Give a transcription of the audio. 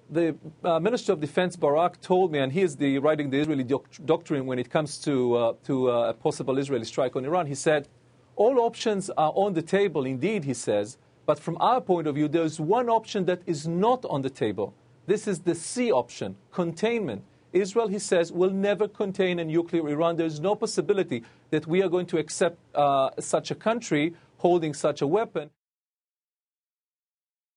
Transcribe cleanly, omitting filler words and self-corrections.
The Minister of Defense, Barak, told me, and he is writing the Israeli doctrine when it comes to a possible Israeli strike on Iran. He said, all options are on the table, indeed, he says, but from our point of view, there's one option that is not on the table. This is the C option, containment. Israel, he says, will never contain a nuclear Iran. There's no possibility that we are going to accept such a country holding such a weapon.